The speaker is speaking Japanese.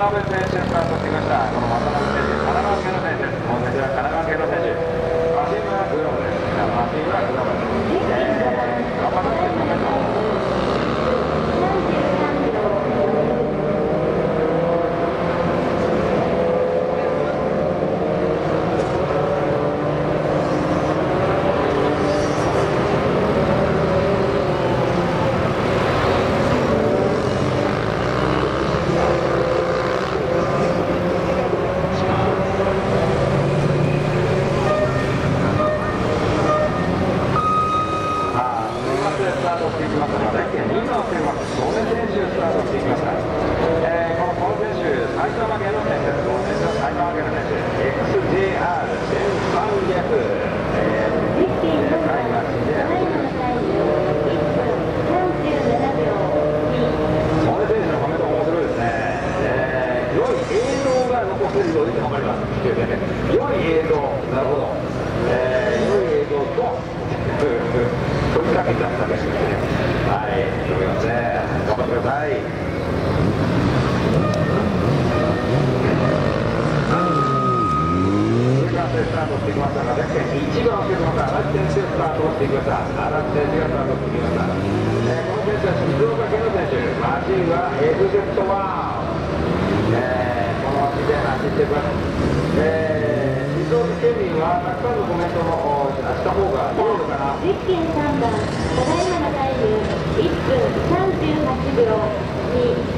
辺選手スタートしてきました。この渡辺選手、神奈川県の選手です。この選手は神奈川県の選手。マシンはグローブです。マシンはグローブです。頑張ってコメント。スタートしていきましたので、2の選手スタートしていきました。この選手、埼玉県の選手です。この選手は埼玉県の選手、XJR1300、タイマーして、この選手のコメント面白いですね。良い映像が残せるように頑張ります。良い映像、なるほど。良い映像と、追いかけたんですね。はい、読みますね。頑張ってください。スタートしてきましたが、1番をつけてました。荒木選手スタートしてきました。荒木選手がスタートしてきました。この選手は静岡県の選手。マシンは FZ1。この足で走ってます。静岡県民はたくさんのコメントをした方がいいのかな。 実験3番、ただいまのタイム1分38秒2。